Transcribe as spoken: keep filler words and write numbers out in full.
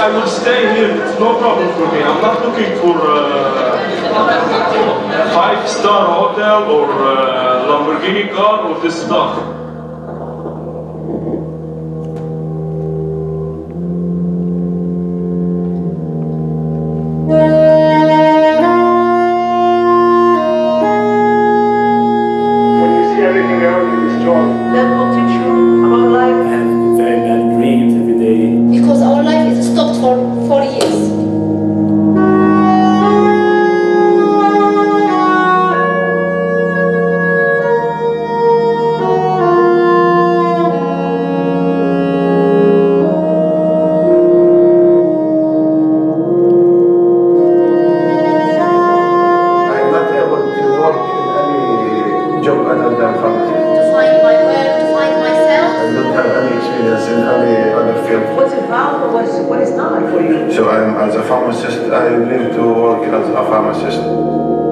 I will stay here. It's no problem for me. I'm not looking for a five-star hotel or a Lamborghini car or this stuff. When you see everything around you destroyed, That will teach you about life. And very bad dreams every day. Because our life is stopped for four years. I'm not able to work in any job other than pharmacy. To find my way, to find myself. I don't have any experience in any other field. What's it about or what is, what is not for you? So I'm, as a pharmacist, I live to work as a pharmacist.